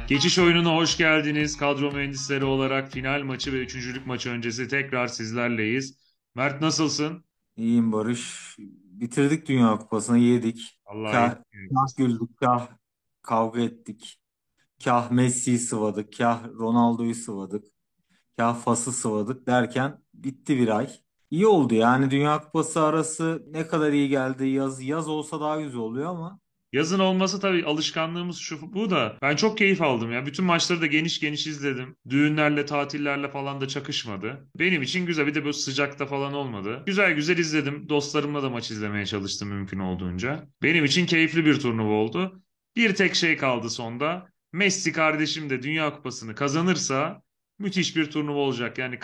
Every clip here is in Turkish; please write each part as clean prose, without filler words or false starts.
Geçiş oyununa hoş geldiniz. Kadro mühendisleri olarak final maçı ve üçüncülük maçı öncesi tekrar sizlerleyiz. Mert nasılsın? İyiyim Barış. Bitirdik Dünya Kupası'nı yedik. Allah Kah, iyilik kah versin. güldük, kah kavga ettik. Kah Messi'yi sıvadık, kah Ronaldo'yu sıvadık, kah Fas'ı sıvadık derken bitti bir ay. İyi oldu yani Dünya Kupası arası ne kadar iyi geldi. Yaz olsa daha güzel oluyor ama Yazın olması tabii alışkanlığımız şu bu da. Ben çok keyif aldım ya. Bütün maçları da geniş geniş izledim. Düğünlerle, tatillerle falan da çakışmadı. Benim için güzel. Bir de böyle sıcakta falan olmadı. Güzel güzel izledim. Dostlarımla da maç izlemeye çalıştım mümkün olduğunca. Benim için keyifli bir turnuva oldu. Bir tek şey kaldı sonda. Messi kardeşim de Dünya Kupası'nı kazanırsa müthiş bir turnuva olacak. Yani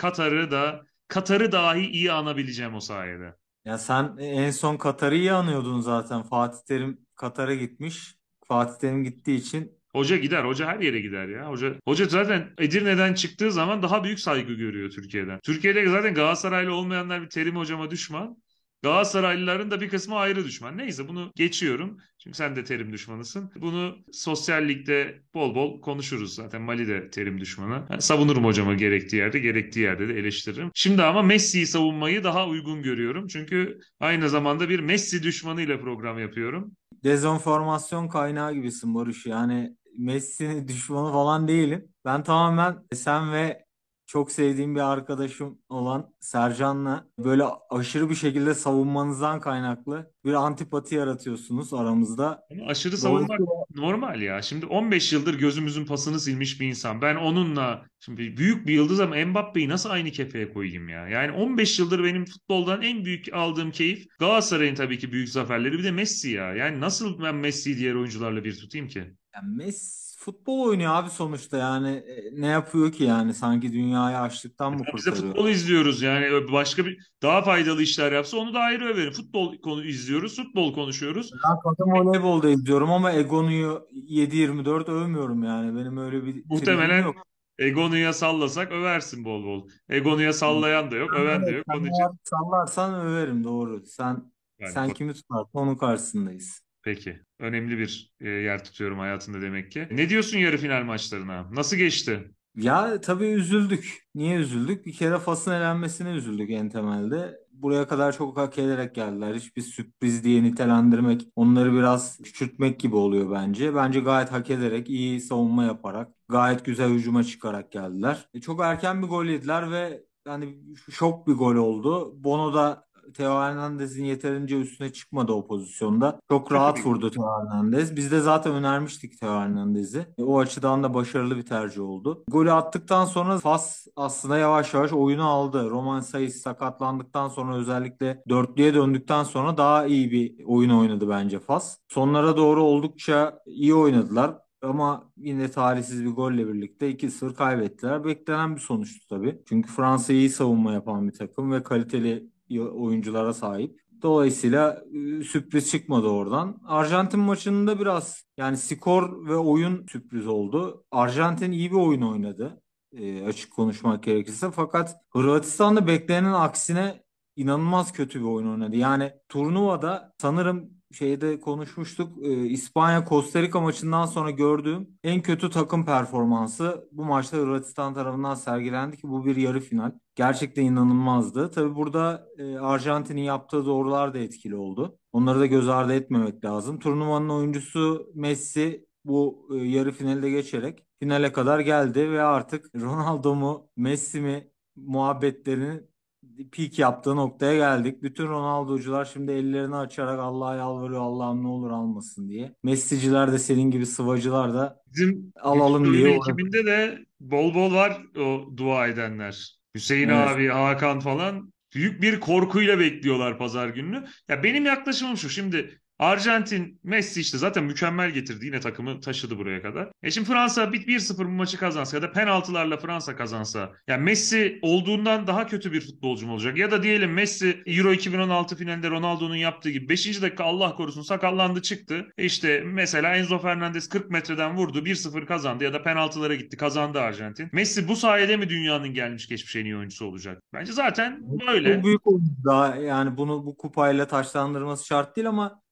Katar'ı dahi iyi anabileceğim o sayede. ya sen en son Katar'ı iyi anıyordun zaten. Fatih Terim Katar'a gitmiş. Fatih Terim gittiği için Hoca gider. Hoca her yere gider ya. Hoca zaten Edirne'den çıktığı zaman daha büyük saygı görüyor Türkiye'den. Türkiye'de zaten Galatasaraylı olmayanlar bir Terim hocama düşman. Galatasaraylıların da bir kısmı ayrı düşman. Neyse bunu geçiyorum. Çünkü sen de terim düşmanısın. Bunu sosyal ligde bol bol konuşuruz zaten. Mali de terim düşmanı. Ben savunurum hocama gerektiği yerde de eleştiririm. Şimdi ama Messi'yi savunmayı daha uygun görüyorum. Çünkü aynı zamanda bir Messi düşmanıyla program yapıyorum. dezenformasyon kaynağı gibisin Barış. Yani Messi'nin düşmanı falan değilim. Ben tamamen sen ve çok sevdiğim bir arkadaşım olan Sercan'la böyle aşırı bir şekilde savunmanızdan kaynaklı bir antipati yaratıyorsunuz aramızda. Ama aşırı savunmak Dolayısıyla normal ya. Şimdi 15 yıldır gözümüzün pasını silmiş bir insan. Ben onunla şimdi büyük bir yıldız ama Mbappe'yi nasıl aynı kefeye koyayım ya? Yani 15 yıldır benim futboldan en büyük aldığım keyif Galatasaray'ın tabii ki büyük zaferleri bir de Messi ya. Yani nasıl ben Messi'yi diğer oyuncularla bir tutayım ki? yani Messi futbol oynuyor abi sonuçta yani ne yapıyor ki yani sanki dünyayı açlıktan mı Biz de kurtarıyor? futbol izliyoruz yani başka bir daha faydalı işler yapsa onu da ayrı överim. Futbol konu izliyoruz, futbol konuşuyoruz. Ben kadın voleybolda izliyorum ama Egonu'yu 7-24 övmüyorum yani benim öyle bir tribim Muhtemelen yok. Egonu'ya sallasak översin bol bol. Egonu'ya sallayan da yok, öven de Evet, yok. sen Onun için eğer sallarsan överim doğru. yani Sen kimi tutarsan onun karşısındayız. peki. Önemli bir yer tutuyorum hayatında demek ki. Ne diyorsun yarı final maçlarına? Nasıl geçti? Ya tabii üzüldük. Niye üzüldük? Bir kere Fas'ın elenmesine üzüldük en temelde. Buraya kadar çok hak ederek geldiler. Hiçbir sürpriz diye nitelendirmek, onları biraz küçültmek gibi oluyor bence. Bence gayet hak ederek, iyi savunma yaparak, gayet güzel hücuma çıkarak geldiler. Çok erken bir gol yediler ve yani şok bir gol oldu. Bono da Theo Hernandez'in yeterince üstüne çıkmadı o pozisyonda. Çok Kötü rahat bir vurdu Theo Hernandez. Biz de zaten önermiştik Theo Hernandez'i. O açıdan da başarılı bir tercih oldu. Golü attıktan sonra Fas aslında yavaş yavaş oyunu aldı. Roman Saiz sakatlandıktan sonra özellikle dörtlüye döndükten sonra daha iyi bir oyun oynadı bence Fas. Sonlara doğru oldukça iyi oynadılar. Ama yine talihsiz bir golle birlikte 2-0 kaybettiler. Beklenen bir sonuçtu tabii. Çünkü Fransa iyi savunma yapan bir takım ve kaliteli oyunculara sahip. Dolayısıyla sürpriz çıkmadı oradan. Arjantin maçında biraz yani skor ve oyun sürpriz oldu. Arjantin iyi bir oyun oynadı. Açık konuşmak gerekirse. Fakat Hırvatistan da beklenenin aksine inanılmaz kötü bir oyun oynadı. Yani turnuvada sanırım şeyde konuşmuştuk. İspanya Costa Rica maçından sonra gördüğüm en kötü takım performansı bu maçta Hırvatistan tarafından sergilendi ki bu bir yarı final. Gerçekten inanılmazdı. Tabii burada Arjantin'in yaptığı doğrular da etkili oldu. Onları da göz ardı etmemek lazım. Turnuvanın oyuncusu Messi bu yarı finalde geçerek finale kadar geldi ve artık Ronaldo mu Messi mi muhabbetlerinin peak yaptığı noktaya geldik. Bütün Ronaldo'cular şimdi ellerini açarak Allah'a yalvarıyor Allah'ım ne olur almasın diye. Messi'ciler de senin gibi sıvacılar da Bizim geçiş alalım diye oyunu uğraşıyor. ekibinde de bol bol var o dua edenler. Hüseyin Evet. abi, Hakan falan büyük bir korkuyla bekliyorlar pazar gününü. Ya benim yaklaşımım şu. Şimdi Arjantin Messi işte zaten mükemmel getirdi. Yine takımı taşıdı buraya kadar. Şimdi Fransa 1-0 bu maçı kazansa ya da penaltılarla Fransa kazansa ya Messi olduğundan daha kötü bir futbolcu mu olacak? Ya da diyelim Messi Euro 2016 finalinde Ronaldo'nun yaptığı gibi 5. dakika Allah korusun sakatlandı çıktı. İşte mesela Enzo Fernandez 40 metreden vurdu 1-0 kazandı ya da penaltılara gitti kazandı Arjantin. Messi bu sayede mi dünyanın gelmiş geçmiş en iyi oyuncusu olacak? Bence zaten Çok böyle. büyük oyuncu daha yani bunu bu kupayla taçlandırması şart değil ama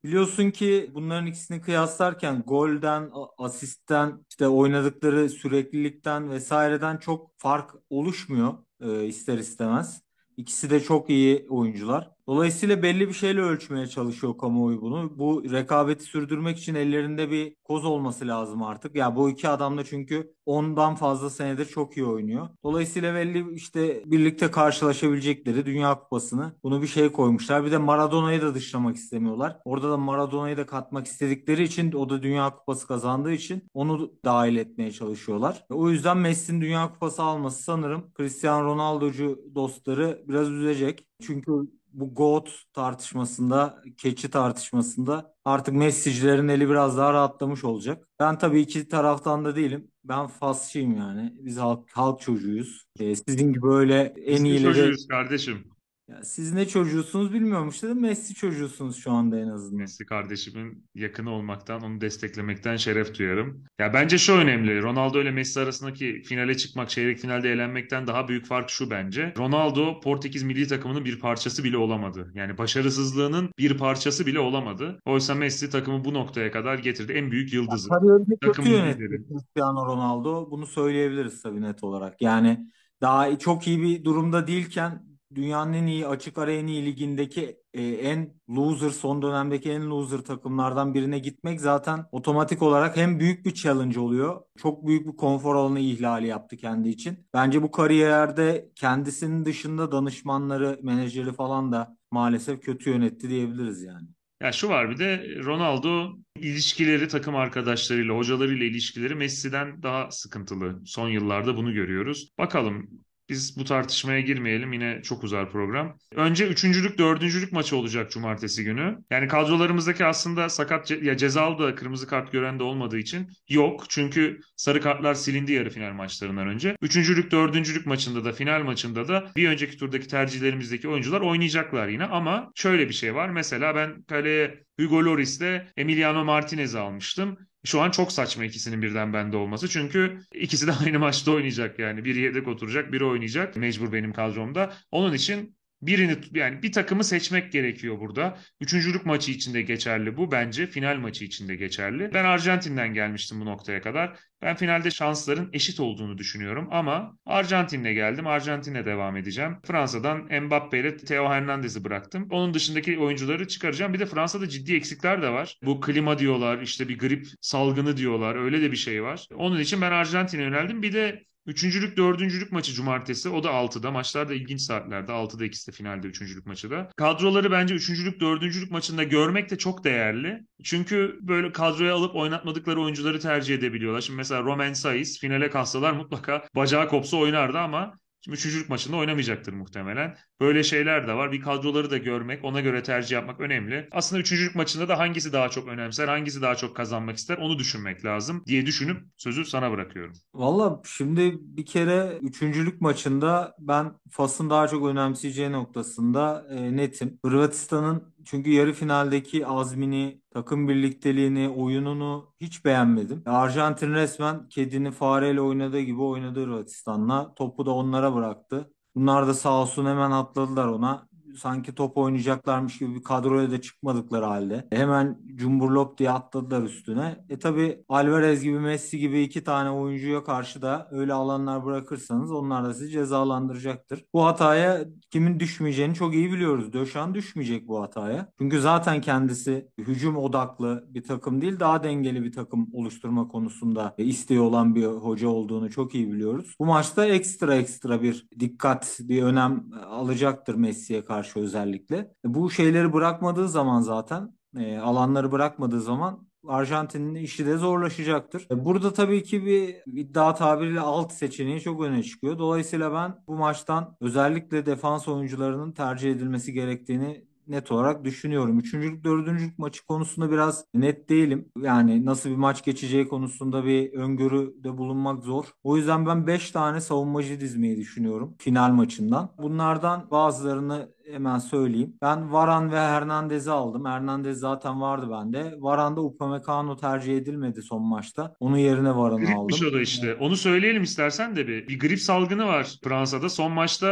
Biliyorsun ki bunların ikisini kıyaslarken golden, asistten, işte oynadıkları süreklilikten vesaireden çok fark oluşmuyor ister istemez. İkisi de çok iyi oyuncular. Dolayısıyla belli bir şeyle ölçmeye çalışıyor kamuoyu bunu. Bu rekabeti sürdürmek için ellerinde bir koz olması lazım artık. Ya bu iki adam da çünkü ondan fazla senedir çok iyi oynuyor. Dolayısıyla belli işte birlikte karşılaşabilecekleri Dünya Kupası'nı bunu bir şey koymuşlar. Bir de Maradona'yı da dışlamak istemiyorlar. Orada da Maradona'yı da katmak istedikleri için o da Dünya Kupası kazandığı için onu dahil etmeye çalışıyorlar. O yüzden Messi'nin Dünya Kupası alması sanırım Cristiano Ronaldo'cu dostları biraz üzecek. Çünkü bu GOAT tartışmasında, keçi tartışmasında artık Messi'cilerin eli biraz daha rahatlamış olacak. Ben tabii iki taraftan da değilim. Ben Fasçıyım yani. Biz halk çocuğuyuz. Sizin gibi öyle en Biz de iyileri... çocuğuyuz kardeşim. Ya siz ne çocuğusunuz bilmiyorum işte de Messi çocuğusunuz şu anda en azından. Messi kardeşimin yakını olmaktan, onu desteklemekten şeref duyarım. Ya bence şu önemli. Ronaldo ile Messi arasındaki finale çıkmak, çeyrek finalde elenmekten daha büyük fark şu bence. Ronaldo Portekiz milli takımının bir parçası bile olamadı. Yani başarısızlığının bir parçası bile olamadı. Oysa Messi takımı bu noktaya kadar getirdi. En büyük yıldızı. Kariyerini kötü Takımın yönetti lideri. Cristiano Ronaldo. Bunu söyleyebiliriz tabii net olarak. Yani daha çok iyi bir durumda değilken dünyanın en iyi açık ara en iyi ligindeki en loser son dönemdeki en loser takımlardan birine gitmek zaten otomatik olarak hem büyük bir challenge oluyor. Çok büyük bir konfor alanı ihlali yaptı kendi için. Bence bu kariyerde kendisinin dışında danışmanları, menajeri falan da maalesef kötü yönetti diyebiliriz yani. Ya şu var bir de Ronaldo ilişkileri takım arkadaşlarıyla, hocalarıyla ilişkileri Messi'den daha sıkıntılı. Son yıllarda bunu görüyoruz. Bakalım biz bu tartışmaya girmeyelim yine çok uzar program. Önce üçüncülük, dördüncülük maçı olacak cumartesi günü. Yani kadrolarımızdaki aslında sakat ya cezalı da kırmızı kart gören de olmadığı için yok. Çünkü sarı kartlar silindi yarı final maçlarından önce. Üçüncülük, dördüncülük maçında da final maçında da bir önceki turdaki tercihlerimizdeki oyuncular oynayacaklar yine. Ama şöyle bir şey var. Mesela ben kaleye Hugo Lloris'le Emiliano Martinez'i almıştım. Şu an çok saçma ikisinin birden bende olması. Çünkü ikisi de aynı maçta oynayacak yani. Biri yedek oturacak, biri oynayacak. Mecbur benim kadromda. Onun için birini yani bir takımı seçmek gerekiyor burada. Üçüncülük maçı için de geçerli bu. Bence final maçı için de geçerli. Ben Arjantin'den gelmiştim bu noktaya kadar. Ben finalde şansların eşit olduğunu düşünüyorum ama Arjantin'le geldim. Arjantin'le devam edeceğim. Fransa'dan Mbappe ile Theo Hernandez'i bıraktım. Onun dışındaki oyuncuları çıkaracağım. Bir de Fransa'da ciddi eksikler de var. Bu klima diyorlar, işte bir grip salgını diyorlar. Öyle de bir şey var. Onun için ben Arjantin'e yöneldim. Bir de üçüncülük, dördüncülük maçı cumartesi. O da 6'da. Maçlar da ilginç saatlerde. 6'da ikisi de finalde üçüncülük maçı da. Kadroları bence üçüncülük, dördüncülük maçında görmek de çok değerli. Çünkü böyle kadroya alıp oynatmadıkları oyuncuları tercih edebiliyorlar. Şimdi mesela Romain Saiz finale kalsalar mutlaka bacağı kopsa oynardı ama şimdi üçüncülük maçında oynamayacaktır muhtemelen. Böyle şeyler de var. Bir kadroları da görmek, ona göre tercih yapmak önemli. Aslında üçüncülük maçında da hangisi daha çok önemser, hangisi daha çok kazanmak ister onu düşünmek lazım diye düşünüp sözü sana bırakıyorum. Valla şimdi bir kere üçüncülük maçında ben Fas'ın daha çok önemseyeceği noktasında netim. Hırvatistan'ın çünkü yarı finaldeki azmini, takım birlikteliğini, oyununu hiç beğenmedim. Arjantin resmen kedini fareyle oynadığı gibi oynadı Hırvatistan'la. Topu da onlara bıraktı. Bunlar da sağ olsun hemen atladılar ona. Sanki top oynayacaklarmış gibi bir kadroya da çıkmadıkları halde. Hemen cumburlop diye atladılar üstüne. Tabii Alvarez gibi Messi gibi iki tane oyuncuya karşı da öyle alanlar bırakırsanız onlar da sizi cezalandıracaktır. Bu hataya kimin düşmeyeceğini çok iyi biliyoruz. Döşan düşmeyecek bu hataya. Çünkü zaten kendisi hücum odaklı bir takım değil, daha dengeli bir takım oluşturma konusunda isteği olan bir hoca olduğunu çok iyi biliyoruz. Bu maçta ekstra bir dikkat, bir önem alacaktır Messi'ye karşı özellikle. Bu şeyleri bırakmadığı zaman zaten alanları bırakmadığı zaman Arjantin'in işi de zorlaşacaktır. Burada tabii ki bir iddia tabiriyle alt seçeneği çok öne çıkıyor. Dolayısıyla ben bu maçtan özellikle defans oyuncularının tercih edilmesi gerektiğini net olarak düşünüyorum. Üçüncülük, dördüncülük maçı konusunda biraz net değilim. Yani nasıl bir maç geçeceği konusunda bir öngörüde bulunmak zor. O yüzden ben 5 tane savunmacı dizmeyi düşünüyorum final maçından. Bunlardan bazılarını hemen söyleyeyim. Ben Varan ve Hernandez'i aldım. Hernandez zaten vardı bende. Varan'da Upamecano tercih edilmedi son maçta. Onun yerine Varan'ı Gripmiş aldım. o da işte. Onu söyleyelim istersen de bir. Bir grip salgını var Fransa'da. Son maçta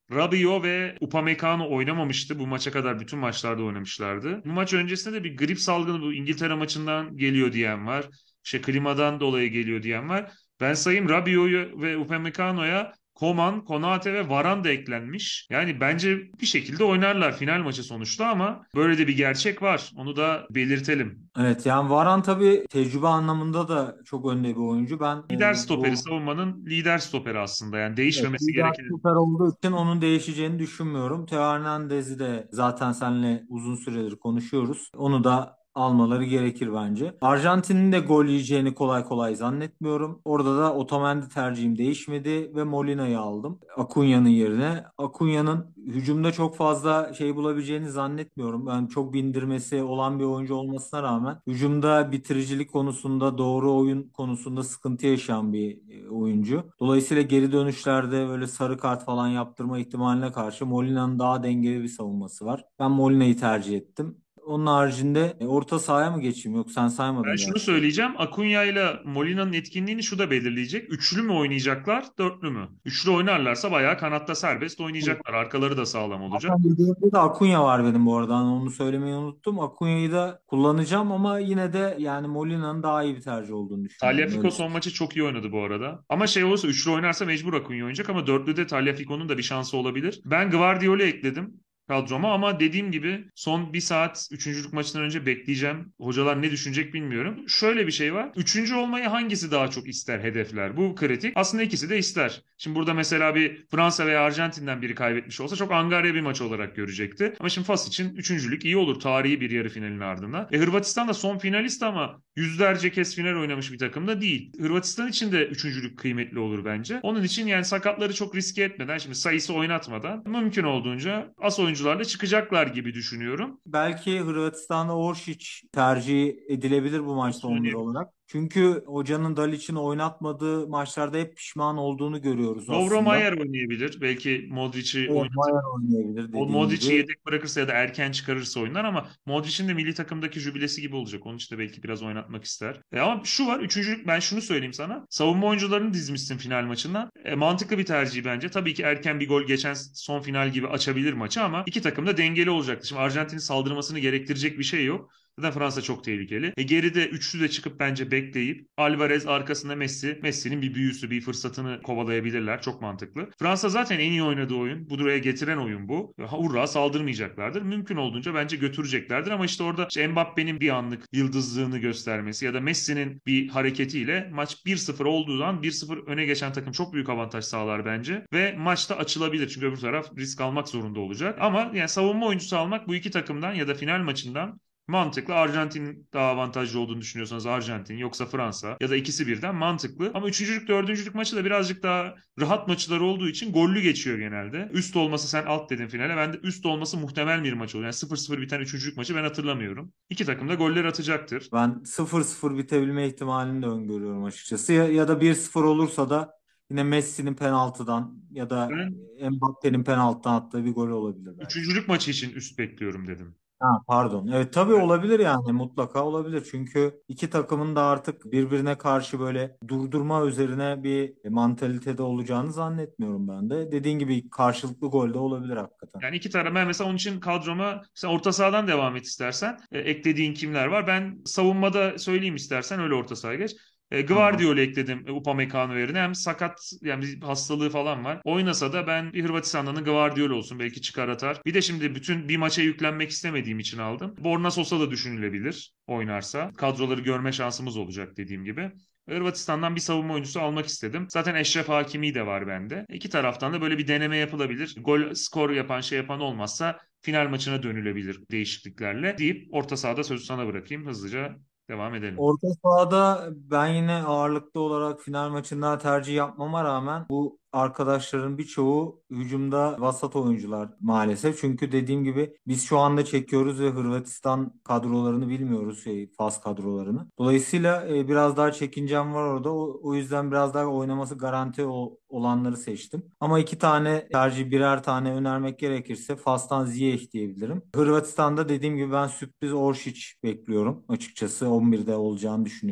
Rabiot ve Upamecano oynamamıştı. Bu maça kadar bütün maçlarda oynamışlardı. Bu maç öncesinde de bir grip salgını, bu İngiltere maçından geliyor diyen var. Klimadan dolayı geliyor diyen var. Ben sayayım, Rabiot'u ve Upamecano'ya Koman, Konate ve Varane da eklenmiş. Yani bence bir şekilde oynarlar final maçı sonuçta, ama böyle de bir gerçek var. Onu da belirtelim. Evet, yani Varane tabii tecrübe anlamında da çok önde bir oyuncu. Ben Lider stoperi, bu savunmanın lider stoperi aslında. Yani evet, değişmemesi lider gereken. stoper olduğu için onun değişeceğini düşünmüyorum. Theo Hernandez'i de zaten seninle uzun süredir konuşuyoruz. Onu da almaları gerekir bence. Arjantin'in de gol yiyeceğini kolay kolay zannetmiyorum. Orada da Otamendi tercihim değişmedi ve Molina'yı aldım Acuña'nın yerine. Acuña'nın hücumda çok fazla şey bulabileceğini zannetmiyorum. Ben çok bindirmesi olan bir oyuncu olmasına rağmen hücumda bitiricilik konusunda, doğru oyun konusunda sıkıntı yaşayan bir oyuncu. Dolayısıyla geri dönüşlerde böyle sarı kart falan yaptırma ihtimaline karşı Molina'nın daha dengeli bir savunması var. Ben Molina'yı tercih ettim. Onun haricinde orta sahaya mı geçeyim? Yok, sen Ben saymadın şunu gerçi. söyleyeceğim. Acuna ile Molina'nın etkinliğini şu da belirleyecek. Üçlü mü oynayacaklar, dörtlü mü? Üçlü oynarlarsa bayağı kanatta serbest oynayacaklar. Arkaları da sağlam olacak. Zaten yedekte de Acuna var benim bu arada. Hani onu söylemeyi unuttum. Acuna'yı da kullanacağım ama yine de yani Molina'nın daha iyi bir tercih olduğunu düşünüyorum. Tagliafico Öyle son söyleyeyim. maçı çok iyi oynadı bu arada. Ama şey olursa, üçlü oynarsa mecbur Acuna oynayacak, ama dörtlüde Tagliafico'nun da bir şansı olabilir. Ben Guardiola'yı ekledim kadroma, ama dediğim gibi son bir saat üçüncülük maçından önce bekleyeceğim. Hocalar ne düşünecek bilmiyorum. Şöyle bir şey var. Üçüncü olmayı hangisi daha çok ister, hedefler? Bu kritik. Aslında ikisi de ister. Şimdi burada mesela bir Fransa veya Arjantin'den biri kaybetmiş olsa çok angarya bir maç olarak görecekti. Ama şimdi Fas için üçüncülük iyi olur. Tarihi bir yarı finalin ardından. Hırvatistan da son finalist ama yüzlerce kez final oynamış bir takım da değil. Hırvatistan için de üçüncülük kıymetli olur bence. Onun için yani sakatları çok riske etmeden, şimdi sayısı oynatmadan, mümkün olduğunca as oyuncularla çıkacaklar gibi düşünüyorum. Belki Hırvatistan'da Oršić tercih edilebilir bu maçta 11 Oynayabilir. olarak. Çünkü hocanın Dalic'in oynatmadığı maçlarda hep pişman olduğunu görüyoruz Lovro aslında. Mayer oynayabilir. Belki Modric'i Evet, oynatıp Mayer oynayabilir o dediğin Modric'i gibi. yedek bırakırsa ya da erken çıkarırsa oynar, ama Modric'in de milli takımdaki jübilesi gibi olacak. Onun için de belki biraz oynatmak ister. Ama şu var, üçüncülük, ben şunu söyleyeyim sana. Savunma oyuncularını dizmişsin final maçından. Mantıklı bir tercih bence. Tabii ki erken bir gol geçen son final gibi açabilir maçı, ama iki takım da dengeli olacaktır. Şimdi Arjantin'in saldırmasını gerektirecek bir şey yok. Zaten Fransa çok tehlikeli. Geride üçlü de çıkıp bence bekleyip Alvarez arkasında Messi. Messi'nin bir büyüsü, bir fırsatını kovalayabilirler. Çok mantıklı. Fransa zaten en iyi oynadığı oyun. Bu buraya getiren oyun bu. Hurra saldırmayacaklardır. Mümkün olduğunca bence götüreceklerdir, ama işte orada işte Mbappe'nin bir anlık yıldızlığını göstermesi ya da Messi'nin bir hareketiyle maç 1-0 olduğu zaman 1-0 öne geçen takım çok büyük avantaj sağlar bence ve maçta açılabilir. Çünkü öbür taraf risk almak zorunda olacak. Ama yani savunma oyuncusu almak bu iki takımdan ya da final maçından mantıklı. Arjantin daha avantajlı olduğunu düşünüyorsanız Arjantin, yoksa Fransa ya da ikisi birden mantıklı. Ama üçüncülük, dördüncülük maçı da birazcık daha rahat maçlar olduğu için gollü geçiyor genelde. Üst olması, sen alt dedin finale. Ben de üst olması muhtemel bir maç oluyor. Yani 0-0 biten üçüncülük maçı ben hatırlamıyorum. İki takım da goller atacaktır. Ben 0-0 bitebilme ihtimalini de öngörüyorum açıkçası. Ya da 1-0 olursa da yine Messi'nin penaltıdan ya da Ben Mbappe'nin penaltıdan attığı bir gol olabilir belki. üçüncülük maçı için üst bekliyorum dedim. Ha, pardon. Evet, tabii olabilir, yani mutlaka olabilir. Çünkü iki takımın da artık birbirine karşı böyle durdurma üzerine bir mantalitede olacağını zannetmiyorum ben de. Dediğin gibi karşılıklı gol de olabilir hakikaten. Yani iki taraf, ben mesela onun için kadroma, sen orta sahadan devam et istersen. Eklediğin kimler var? Ben savunmada söyleyeyim istersen, öyle orta sahaya geç. Tamam. Gvardiol'u ekledim Upamecano yerine. Hem sakat, yani bir hastalığı falan var. Oynasa da ben bir Hırvatistan'dan Gvardiol olsun, belki çıkar atar. Bir de şimdi bütün bir maça yüklenmek istemediğim için aldım. Borna Sosa da düşünülebilir oynarsa. Kadroları görme şansımız olacak dediğim gibi. Hırvatistan'dan bir savunma oyuncusu almak istedim. Zaten Eşref Hakimi de var bende. İki taraftan da böyle bir deneme yapılabilir. Gol, skor yapan, şey yapan olmazsa final maçına dönülebilir değişikliklerle deyip orta sahada sözü sana bırakayım. Hızlıca devam edelim. Orta sahada ben yine ağırlıklı olarak final maçında tercih yapmama rağmen bu arkadaşların birçoğu hücumda vasat oyuncular maalesef. Çünkü dediğim gibi biz şu anda çekiyoruz ve Hırvatistan kadrolarını bilmiyoruz, Fas kadrolarını. Dolayısıyla biraz daha çekincem var orada. O yüzden biraz daha oynaması garanti olanları seçtim. Ama iki tane tercih, birer tane önermek gerekirse Fas'tan Ziyech diyebilirim. Hırvatistan'da dediğim gibi ben sürpriz Oršić bekliyorum açıkçası. 11'de olacağını düşünüyorum.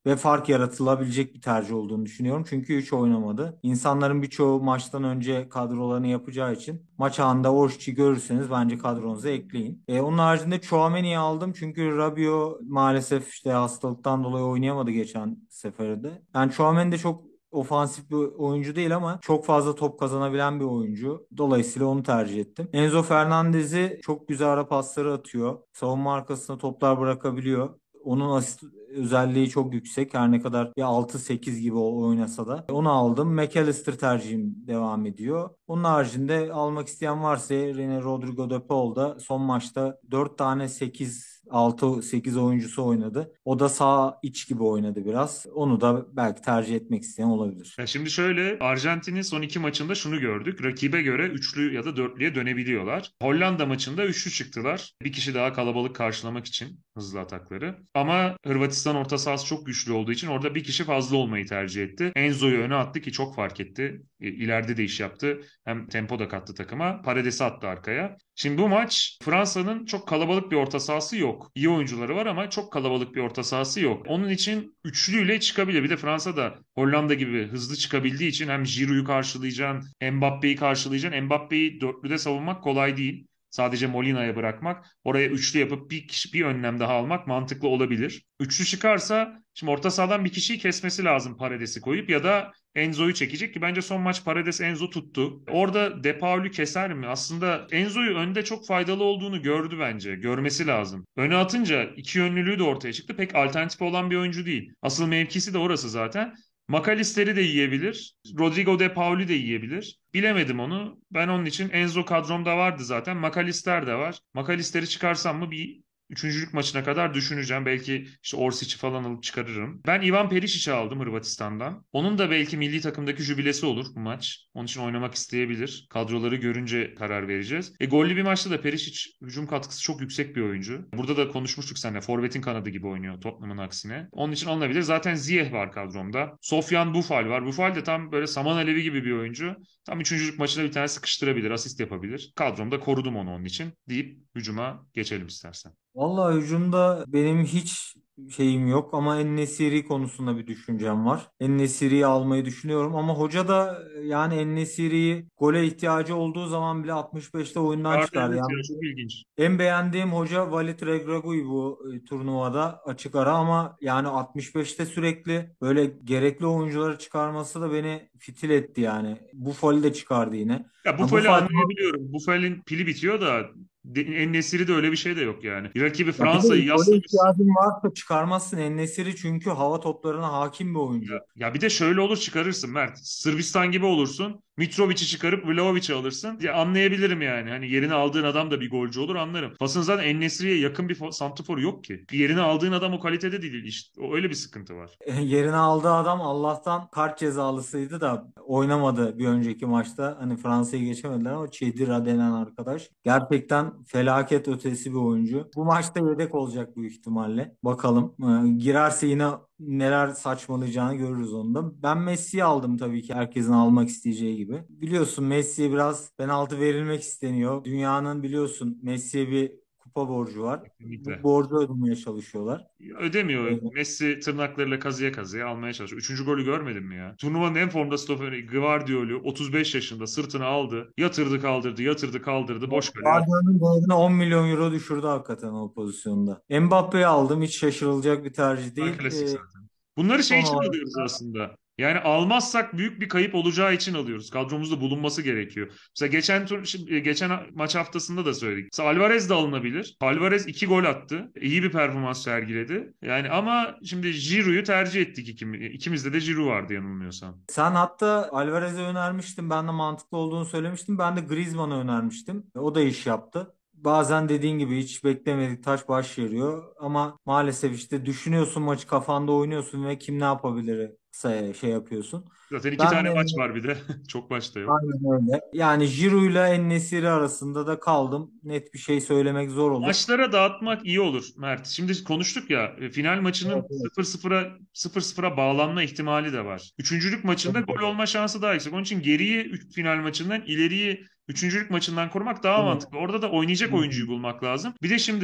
ve fark yaratılabilecek bir tercih olduğunu düşünüyorum. Çünkü hiç oynamadı. İnsanların birçoğu maçtan önce kadrolarını yapacağı için maç anında Orşic'i görürseniz bence kadronuza ekleyin. Onun haricinde Tchouaméni'yi aldım çünkü Rabiot maalesef işte hastalıktan dolayı oynayamadı geçen seferde. Yani Tchouaméni de çok ofansif bir oyuncu değil ama çok fazla top kazanabilen bir oyuncu. Dolayısıyla onu tercih ettim. Enzo Fernandez'i çok güzel ara pasları atıyor. Savunma arkasına toplar bırakabiliyor. Onun asist özelliği çok yüksek. Her ne kadar bir 6-8 gibi oynasa da. Onu aldım. McAllister tercihim devam ediyor. Onun haricinde almak isteyen varsa yine Rodrigo de Paul da son maçta 4 tane 6-8 oyuncusu oynadı. O da sağ iç gibi oynadı biraz. Onu da belki tercih etmek isteyen olabilir. Ya şimdi şöyle, Arjantin'in son iki maçında şunu gördük. Rakibe göre üçlü ya da dörtlüye dönebiliyorlar. Hollanda maçında üçlü çıktılar. Bir kişi daha kalabalık karşılamak için hızlı atakları. Ama Hırvatistan orta sahası çok güçlü olduğu için orada bir kişi fazla olmayı tercih etti. Enzo'yu öne attı ki çok fark etti. İleride de iş yaptı. Hem tempo da kattı takıma. Paredes'i attı arkaya. Şimdi bu maç Fransa'nın çok kalabalık bir orta sahası yok. İyi oyuncuları var ama çok kalabalık bir orta sahası yok. Onun için üçlüyle çıkabilir. Bir de Fransa da Hollanda gibi hızlı çıkabildiği için hem Giroud'u karşılayacaksın, Mbappe'yi karşılayacaksın. Mbappe'yi dörtlüde savunmak kolay değil. Sadece Molina'ya bırakmak, oraya üçlü yapıp bir önlem daha almak mantıklı olabilir. Üçlü çıkarsa şimdi orta sahadan bir kişiyi kesmesi lazım Paredes'i koyup ya da Enzo'yu çekecek ki bence son maç Paredes Enzo tuttu. Orada De Paul'ü keser mi? Aslında Enzo'yu önde çok faydalı olduğunu gördü bence. Görmesi lazım. Öne atınca iki yönlülüğü de ortaya çıktı. Pek alternatifi olan bir oyuncu değil. Asıl mevkisi de orası zaten. McAllister'i de yiyebilir. Rodrigo De Paul'ü de yiyebilir. Bilemedim onu. Ben onun için Enzo kadromda vardı zaten. McAllister de var. McAllister'i çıkarsam mı bir üçüncülük maçına kadar düşüneceğim. Belki işte Orsic'i falan alıp çıkarırım. Ben Ivan Perişic'i aldım Hırvatistan'dan. Onun da belki milli takımdaki jübilesi olur bu maç. Onun için oynamak isteyebilir. Kadroları görünce karar vereceğiz. Gollü bir maçta da Perisic hücum katkısı çok yüksek bir oyuncu. Burada da konuşmuştuk seninle. Forvet'in kanadı gibi oynuyor Tottenham'ın aksine. Onun için alınabilir. Zaten Ziyech var kadromda. Sofyan Bufal var. Bufal de tam böyle saman alevi gibi bir oyuncu. Tam üçüncülük maçına bir tane sıkıştırabilir, asist yapabilir. Kadromda korudum onu onun için deyip hücuma geçelim istersen. Vallahi hücumda benim hiç şeyim yok ama En-Nesyri konusunda bir düşüncem var. En-Nesyri'yi almayı düşünüyorum ama hoca da yani En-Nesyri'yi gole ihtiyacı olduğu zaman bile 65'te oyundan Çıkardı, çıkardı. evet ya, Yani çok ilginç. en beğendiğim hoca Walid Regragui bu turnuvada açık ara ama yani 65'te sürekli böyle gerekli oyuncuları çıkarması da beni fitil etti yani. Buffal'i de çıkardı yine. Ya Ha, Buffal'i Buffal anlayabiliyorum. Buffal'in pili bitiyor da En-Nesyri'de öyle bir şey de yok yani. Rakibi ya bir de Fransa'yı gole yaslamışsın. ihtiyacın varsa çıkarmazsın En-Nesyri çünkü hava toplarına hakim bir oyuncu. Ya bir de şöyle olur, çıkarırsın Mert. Sırbistan gibi olursun. Mitrovic'i çıkarıp Vlahovic'i alırsın. Ya anlayabilirim yani. Hani yerini aldığın adam da bir golcü olur, anlarım. Fas'ın zaten En-Nesyri'ye yakın bir santrafor yok ki. Yerini aldığın adam o kalitede değil işte. O öyle bir sıkıntı var. Yerine aldığı adam Allah'tan kart cezalısıydı da oynamadı bir önceki maçta. Hani Fransa'yı geçemediler ama Chedira denen arkadaş gerçekten felaket ötesi bir oyuncu. Bu maçta yedek olacak büyük ihtimalle. Bakalım. Girerse yine neler saçmalayacağını görürüz onu da. Ben Messi'yi aldım tabii ki herkesin almak isteyeceği gibi. Biliyorsun Messi'ye biraz penaltı verilmek isteniyor. Dünyanın biliyorsun Messi'ye bir kupa borcu var. Bu Kesinlikle. borcu ödemeye çalışıyorlar. Ödemiyor. Messi tırnaklarıyla kazıya kazıya almaya çalışıyor. Üçüncü golü görmedin mi ya? Turnuvanın en formda stoperi Gvardiol'u 35 yaşında sırtına aldı. Yatırdı kaldırdı, yatırdı kaldırdı. Boş kaleye attı. Guardiola'nın değerini 10 milyon euro düşürdü hakikaten o pozisyonda. Mbappe'yi aldım. Hiç şaşırılacak bir tercih değil. Klasik zaten. Bunları şey Son için olarak alıyoruz aslında. Yani almazsak büyük bir kayıp olacağı için alıyoruz. Kadromuzda bulunması gerekiyor. Mesela geçen maç haftasında da söyledik. Mesela Alvarez de alınabilir. Alvarez 2 gol attı. İyi bir performans sergiledi. Yani ama şimdi Giroud'u tercih ettik ikimizde de Giroud vardı yanılmıyorsam. sen hatta Alvarez'e önermiştin. Ben de mantıklı olduğunu söylemiştim. Ben de Griezmann'a önermiştim. O da iş yaptı. Bazen dediğin gibi hiç beklemedik taş baş yarıyor. Ama maalesef işte düşünüyorsun maçı kafanda oynuyorsun ve kim ne yapabilir şey yapıyorsun. Zaten iki Ben tane maç var bir de. Çok maç da yok. aynen öyle. Yani Giroud ile En-Nesyri arasında da kaldım. Net bir şey söylemek zor olur. Maçlara dağıtmak iyi olur Mert. Şimdi konuştuk ya, final Evet, maçının evet. 0-0'a bağlanma ihtimali de var. Üçüncülük maçında gol olma şansı daha yüksek. Onun için geriyi final maçından ileriyi üçüncülük maçından korumak daha Evet, mantıklı. Orada da oynayacak oyuncuyu bulmak lazım. Bir de şimdi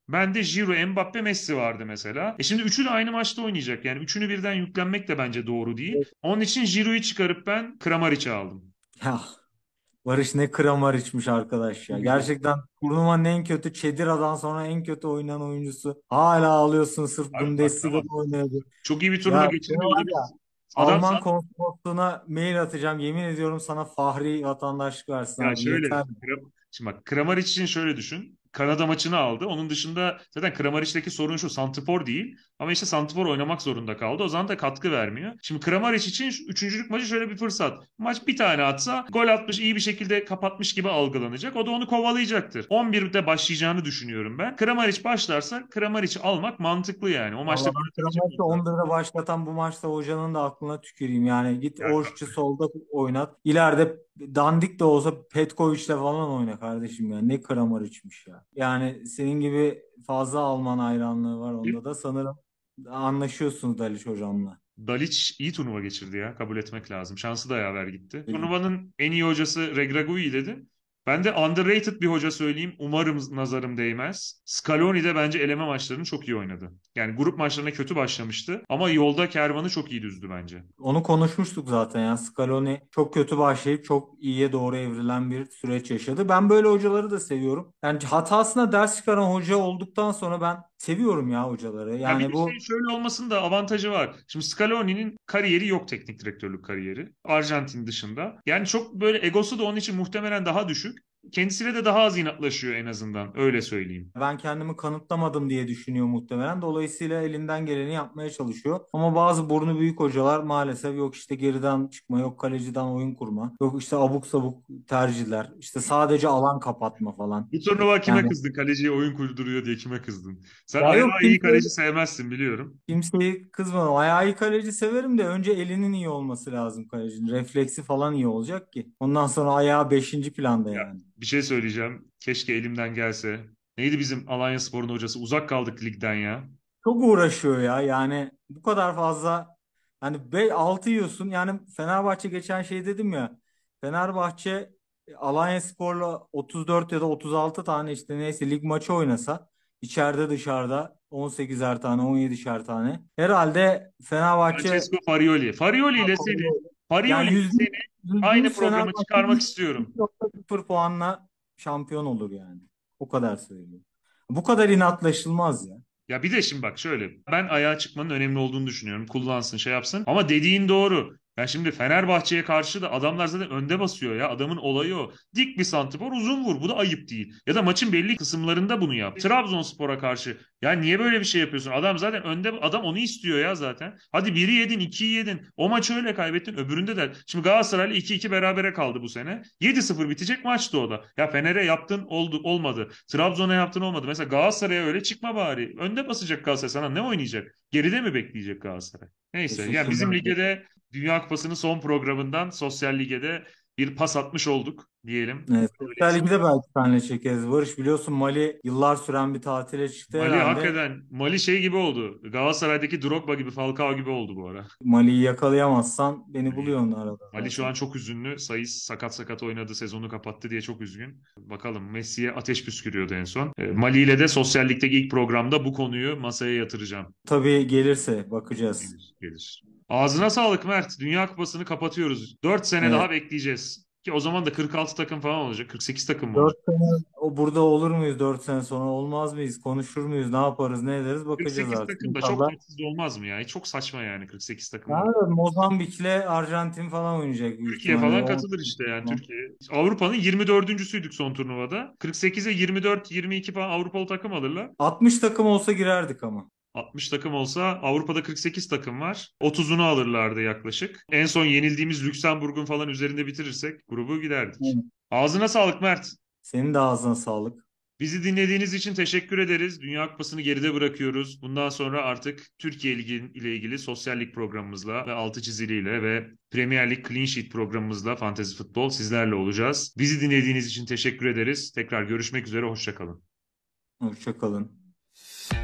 Bende Giroud, Mbappe, Messi vardı mesela. Şimdi üçü de aynı maçta oynayacak. Yani üçünü birden yüklenmek de bence doğru değil. Onun için Giroud'u çıkarıp ben Kramaric'i aldım. Ya Barış ne kramar içmiş arkadaş ya. Gerçekten turnuvanın en kötü Chediradan sonra en kötü oynayan oyuncusu. Hala ağlıyorsun sırf Abi bak Bundesliga'da tamam. oynadı. Çok iyi bir turnuva Ya seni geçirmiyor var ya olabilir. Adam Alman zaten konsolosluğuna mail atacağım. Yemin ediyorum sana fahri vatandaşlık versin ya abi. şöyle Yeter. Şimdi bak Kramaric için şöyle düşün. Kanada maçını aldı. Onun dışında zaten Kramaric'teki sorun şu santrfor değil. Ama işte santrfor oynamak zorunda kaldı. O zaman da katkı vermiyor. Şimdi Kramaric için üçüncülük maçı şöyle bir fırsat. Maç bir tane atsa gol atmış iyi bir şekilde kapatmış gibi algılanacak. O da onu kovalayacaktır. 11'de başlayacağını düşünüyorum ben. Kramaric başlarsa Kramaric'i almak mantıklı yani. O maçta Vallahi gol ben atabilecek Fenerbahçe olsa. 11'de başlatan bu maçta hocanın da aklına tüküreyim. Yani git Ya, Orşçu solda oynat. İleride dandik de olsa Petkovic'le falan oyna kardeşim ya. Ne kramar içmiş ya. Yani senin gibi fazla Alman hayranlığı var onda da sanırım anlaşıyorsunuz Daliç hocamla. Dalic iyi turnuva geçirdi ya. Kabul etmek lazım. Şansı da yaver gitti. Turnuvanın en iyi hocası Regragui dedi. Ben de underrated bir hoca söyleyeyim. Umarım nazarım değmez. Scaloni de bence eleme maçlarını çok iyi oynadı. Yani grup maçlarına kötü başlamıştı. Ama yolda kervanı çok iyi düzdü bence. Onu konuşmuştuk zaten ya. Scaloni çok kötü başlayıp çok iyiye doğru evrilen bir süreç yaşadı. Ben böyle hocaları da seviyorum. Yani hatasına ders çıkaran hoca olduktan sonra ben seviyorum ya hocaları. Ya bir Yani de şey bu şöyle olmasının da avantajı var. Şimdi Scaloni'nin kariyeri yok teknik direktörlük kariyeri. Arjantin dışında. Yani çok böyle egosu da onun için muhtemelen daha düşük. Kendisiyle de daha az inatlaşıyor en azından. Öyle söyleyeyim. ben kendimi kanıtlamadım diye düşünüyor muhtemelen. Dolayısıyla elinden geleni yapmaya çalışıyor. Ama bazı burnu büyük hocalar maalesef yok işte geriden çıkma, yok kaleciden oyun kurma, yok işte abuk sabuk tercihler, işte sadece alan kapatma falan. Bu turnuva kime Yani kızdın? Kaleciye oyun kurduruyor diye kime kızdın? Sen ya yok ayağı iyi kimse kaleci sevmezsin biliyorum. kimseyi kızmadım. Ayağı iyi kaleci severim de önce elinin iyi olması lazım kalecinin. Refleksi falan iyi olacak ki. Ondan sonra ayağı beşinci planda Ya yani. bir şey söyleyeceğim. Keşke elimden gelse. Neydi bizim Alanyaspor'un hocası? Uzak kaldık ligden ya. Çok uğraşıyor ya. Yani bu kadar fazla hani 6 yiyorsun. Yani Fenerbahçe geçen şey dedim ya. Fenerbahçe Alanyaspor'la 34 ya da 36 tane işte neyse lig maçı oynasa içeride dışarıda 18'er tane 17'şer tane. Herhalde Fenerbahçe Francesco Farioli. Farioli ile seni yani Farioli ile yüzde seni aynı yüz programa Fenerbahçe çıkarmak istiyorum. 0 puanla şampiyon olur yani. O kadar söyleyeyim. Bu kadar inatlaşılmaz ya. Ya bir de şimdi bak şöyle. Ben ayağa çıkmanın önemli olduğunu düşünüyorum. Kullansın şey yapsın. Ama dediğin doğru. Ya şimdi Fenerbahçe'ye karşı da adamlar zaten önde basıyor ya. Adamın olayı o. Dik bir santrfor uzun vur. Bu da ayıp değil. Ya da maçın belli kısımlarında bunu yap. Trabzonspor'a karşı. Ya niye böyle bir şey yapıyorsun? Adam zaten önde. Adam onu istiyor ya zaten. Hadi biri yedin, ikiyi yedin. O maçı öyle kaybettin. Öbüründe de. Şimdi Galatasaray'la 2-2 berabere kaldı bu sene. 7-0 bitecek maçtı o da. Ya Fener'e yaptın oldu olmadı. Trabzon'a yaptın olmadı. Mesela Galatasaray'a öyle çıkma bari. Önde basacak Galatasaray sana ne oynayacak? Geride mi bekleyecek Galatasaray? Neyse yani bizim Teşekkürler. ligede Dünya Kupası'nın son programından Sosyal Lig'de bir pas atmış olduk diyelim. Evet, Öyle Süper Lig'de belki seninle çekeriz. Barış biliyorsun Mali yıllar süren bir tatile çıktı Mali herhalde. hakikaten Mali şey gibi oldu. Galatasaray'daki Drogba gibi Falcao gibi oldu bu ara. Mali'yi yakalayamazsan beni Mali, buluyorsun arada Mali şu zaten. an çok üzünlü. Sayıs sakat sakat oynadı, sezonu kapattı diye çok üzgün. Bakalım Messi'ye ateş püskürüyordu en son. Mali ile de Sosyal Lig'deki ilk programda bu konuyu masaya yatıracağım. Tabii gelirse bakacağız. Gelir, gelir. Ağzına sağlık Mert. Dünya Kupası'nı kapatıyoruz. 4 sene Evet. daha bekleyeceğiz. Ki o zaman da 46 takım falan olacak. 48 takım mı 4 olacak? sene o burada olur muyuz 4 sene sonra olmaz mıyız? Konuşur muyuz? Ne yaparız? Ne ederiz? Bakacağız 48 artık. takım da çok İnşallah. tatsız olmaz mı ya? Çok saçma yani 48 takım olacak. Yani Mozambik'le Arjantin falan oynayacak büyük Türkiye ihtimalle. falan katılır işte yani Türkiye. Avrupa'nın 24.süydük son turnuvada. 48'e 24, 22 falan Avrupalı takım alırlar. 60 takım olsa girerdik ama. 60 takım olsa Avrupa'da 48 takım var. 30'unu alırlardı yaklaşık. En son yenildiğimiz Lüksemburg'un falan üzerinde bitirirsek grubu giderdik. Evet. Ağzına sağlık Mert. Senin de ağzına sağlık. Bizi dinlediğiniz için teşekkür ederiz. Dünya Kupası'nı geride bırakıyoruz. Bundan sonra artık Türkiye Ligi ile ilgili sosyal lig programımızla ve altı çiziliyle ve Premier Lig Clean Sheet programımızla Fantasy Futbol sizlerle olacağız. Bizi dinlediğiniz için teşekkür ederiz. Tekrar görüşmek üzere. Hoşça kalın. Hoşça kalın.